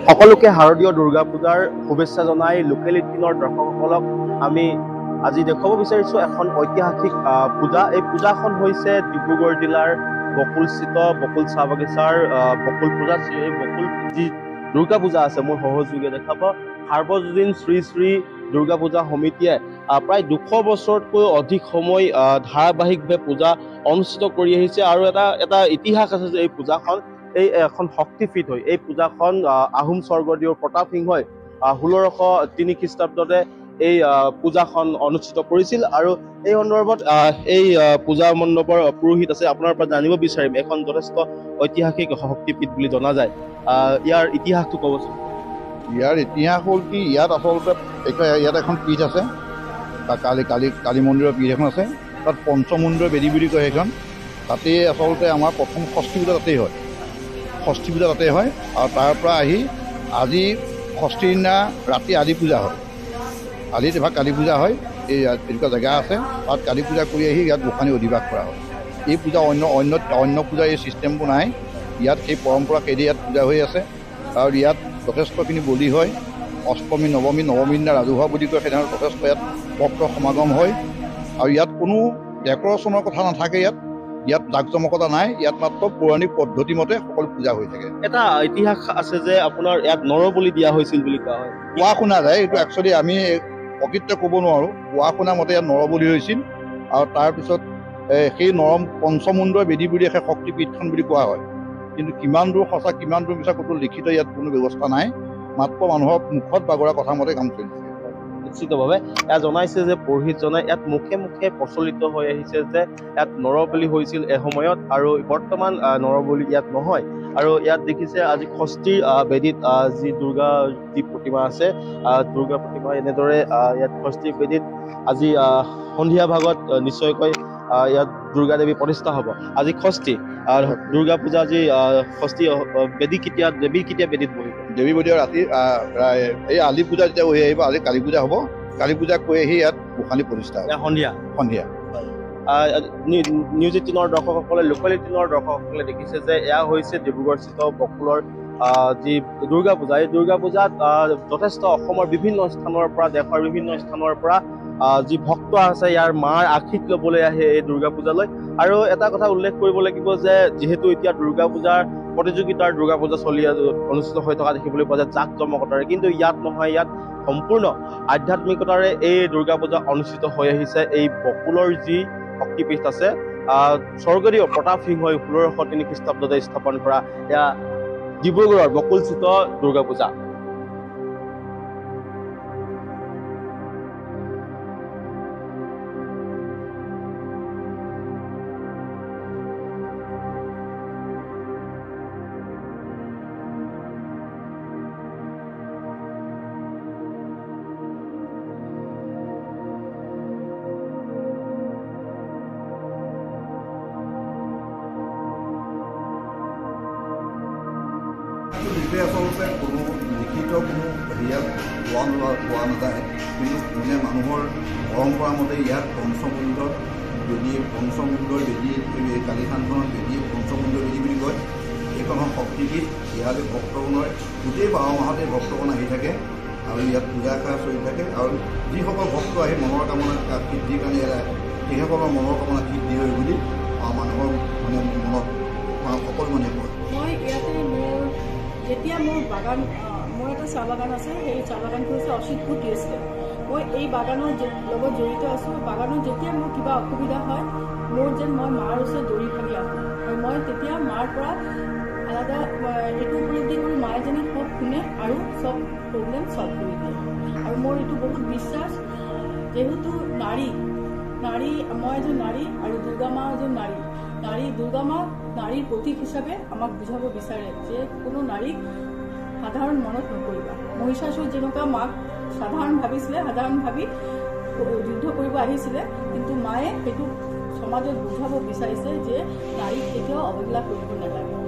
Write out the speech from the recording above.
সকলোকে শাৰদীয় দুৰ্গা পূজাৰ শুভেচ্ছা জনাই লোকেলিটিনৰ দৰ্শকসকলক আমি আজি দেখাব বিচাৰিছো এখন ঐতিহাসিক পূজা। এই পূজাখন হৈছে ডিব্ৰুগড় জিলাৰ বকুলস্থিত বকুল চাহ বাগিচাৰ বকুল পূজা। এই বকুল যি দুৰ্গা পূজা আছে মোৰ সহযোগে দেখাব সাৰ্বজনীন শ্ৰী শ্ৰী দুৰ্গা পূজা সমিতিয়ে প্ৰায় 200 বছৰতকৈ অধিক সময় ধাৰাবাহিকভাৱে পূজা অনুষ্ঠিত কৰি আহিছে আৰু এটা ইতিহাস আছে যে এই পূজাখন এই এখন শক্তিপীঠ হয়। এই পূজাখন আহোম স্বৰ্গদেউ প্ৰতাপ সিংহই 1603 খ্ৰীষ্টাব্দতে এই পূজাখন অনুষ্ঠিত কৰিছিল আৰু এই সন্দৰ্ভত এই পূজা মণ্ডপৰ পুৰোহিত আছে আপোনাৰ পৰা জানিব বিচাৰিম। এখন যথেষ্ট ঐতিহাসিক শক্তিপীঠ বুলি জনা যায়, ইয়াৰ ইতিহাসটো ক'বচোন। ইয়াৰ ইতিহাস হ'ল কি, ইয়াত আচলতে ইয়াত এখন পীঠ আছে, কালী মন্দিৰৰ পীঠ এখন আছে, তাত পঞ্চমুণ্ডৰ বেদী বুলি কয় সেইখন। তাতেই আচলতে আমাৰ প্ৰথম ষষ্ঠী পূজা তাতেই হয়, ষষ্ঠী পূজা তাতে হয়। আৰু তাৰ পৰা আহি আজি ষষ্ঠীৰ দিনা ৰাতি আলি পূজা হয়, আলিত এভাগ কালী পূজা হয়। এই এনেকুৱা জেগা আছে, তাত কালী পূজা কৰি আহি ইয়াত গোসানী অধিবাস কৰা হয়। এই পূজা অন্য পূজাৰ এই ছিষ্টেমবোৰ নাই, ইয়াত সেই পৰম্পৰা কেদি ইয়াত পূজা হৈ আছে। আৰু ইয়াত যথেষ্টখিনি বলি হয়। অষ্টমী নৱমী দিনা ৰাজহুৱা বুলি কয়, সেইদিনা যথেষ্ট ইয়াত ভক্ত সমাগম হয়। আৰু ইয়াত কোনো ডেকৰেশ্যনৰ কথা নাথাকে, ইয়াত জাকজমকতা নাই, ইয়াত মাত্ৰ পৌৰাণিক পদ্ধতি মতে সকলো পূজা হৈ থাকে। এটা ইতিহাস আছে যে আপোনাৰ ইয়াত নৰবলি দিয়া হৈছিল বুলি কোৱা হয়, কোৱা শুনা যায়। এইটো একচুৱেলি আমি প্ৰকৃততে ক'ব নোৱাৰোঁ। কোৱা শুনা মতে ইয়াত নৰবলি হৈছিল আৰু তাৰপিছত সেই পঞ্চমুণ্ডৰ বেদী বুলি সেই শক্তিপীঠখন বুলি কোৱা হয়। কিন্তু কিমান দূৰ সঁচা কিমান দূৰ মিছা ক'তো লিখিত ইয়াত কোনো ব্যৱস্থা নাই, মাত্ৰ মানুহৰ মুখত বাগৰা কথা মতে কাম চলিছে। নিশ্চিতভাৱে এয়া জনাইছে যে পুৰোহিতজনে ইয়াত মুখে মুখে প্ৰচলিত হৈ আহিছে যে ইয়াত নৰবলি হৈছিল এসময়ত, আৰু বৰ্তমান নৰবলি ইয়াত নহয়। আৰু ইয়াত দেখিছে আজি ষষ্ঠীৰ বেদীত যি দুৰ্গা যি প্ৰতিমা আছে, দুৰ্গা প্ৰতিমা এনেদৰে ইয়াত ষষ্ঠীৰ বেদীত আজি সন্ধিয়া ভাগত নিশ্চয়কৈ ইয়াত দুৰ্গা দেৱী প্ৰতিষ্ঠা হ'ব। আজি ষষ্ঠী দুৰ্গা পূজা, আজি ষষ্ঠী দেৱী কেতিয়া বেদীত বহিব? দেৱী বদীয়া ৰাতি এই আলি পূজা যেতিয়া হৈ আহিব, আজি কালী পূজা হ'ব। কালী পূজা কৰি আহি ইয়াত গোসানী প্ৰতিষ্ঠা হ'ব সন্ধিয়া। নিউজ 18ৰ দৰ্শকসকলে, লোকেলিটিনৰ দৰ্শকসকলে দেখিছে যে এয়া হৈছে ডিব্ৰুগড়স্থিত বকুলৰ যি দুৰ্গা পূজা। এই দুৰ্গা পূজাত যথেষ্ট অসমৰ বিভিন্ন স্থানৰ পৰা, দেশৰ বিভিন্ন স্থানৰ পৰা যি ভক্ত আছে ইয়াৰ মাৰ আশীষ ল'বলৈ আহে এই দুৰ্গা পূজালৈ। আৰু এটা কথা উল্লেখ কৰিব লাগিব যে যিহেতু এতিয়া দুৰ্গা পূজাৰ প্ৰতিযোগিতাৰ দুৰ্গা পূজা অনুষ্ঠিত হৈ থকা দেখিবলৈ পোৱা যায় জাক জমকতাৰে, কিন্তু ইয়াত নহয়, ইয়াত সম্পূৰ্ণ আধ্যাত্মিকতাৰে এই দুৰ্গা পূজা অনুষ্ঠিত হৈ আহিছে। এই বকুলৰ যি শক্তিপীঠ আছে, স্বৰ্গদেউ প্ৰতাপ সিংহই 1603 খ্ৰীষ্টাব্দতে স্থাপন কৰা এয়া ডিব্ৰুগড়ৰ বকুলস্থিত দুৰ্গা পূজা। বিষয়ে আচলতে কোনো লিখিত কোনো হেৰিয়াত পোৱা নাযায়, কিন্তু মানে মানুহৰ পৰম্পৰা মতে ইয়াত পঞ্চমুণ্ডৰ বেদী, কালী থানখনৰ বেদী পঞ্চমুণ্ডৰ বেদী বুলি কয়। এইখন শক্তিপীঠ। ইয়াতে ভক্তগণৰ গোটেই 12 মাহতে ভক্তগণ আহি থাকে আৰু ইয়াত পূজা এষাৰ চলি থাকে। আৰু যিসকল ভক্ত আহি মনৰ কামনা সিদ্ধিৰ কাৰণে সেইসকলৰ মনৰ কামনা সিদ্ধি হয় বুলি মানুহৰ মানে মনত সকলো মানুহে কয়। মই ইয়াতে যেতিয়া মোৰ বাগান, মোৰ এটা চাহ বাগান আছে, সেই চাহ বাগানটো হৈছে অচিতপুৰ টি এষ্টেট। মই এই বাগানৰ লগত জড়িত আছোঁ। বাগানত যেতিয়া মোৰ কিবা অসুবিধা হয়, মোৰ যেন মই মাৰ ওচৰত দৌৰি ভাগি আহোঁ, আৰু মই তেতিয়া মাৰ পৰা আলাদা এইটো উপলব্ধি কৰি মায়ে যেনে সব শুনে আৰু চব প্ৰব্লেম চল্ভ কৰি দিয়ে। আৰু মোৰ এইটো বহুত বিশ্বাস, যেহেতু নাৰী, মই এজন নাৰী আৰু দুৰ্গা মা এজন নাৰী। দুৰ্গা মা নাৰীৰ প্ৰতীক হিচাপে আমাক বুজাব বিচাৰে যে কোনো নাৰীক সাধাৰণ মনত নকৰিবা। মহিষাসুৰ যেনেকুৱা মাক সাধাৰণ ভাবিছিলে, সাধাৰণ ভাবি যুদ্ধ কৰিব আহিছিলে, কিন্তু মায়ে সেইটো সমাজত বুজাব বিচাৰিছে যে নাৰীক কেতিয়াও অৱহেলা কৰিব নালাগে।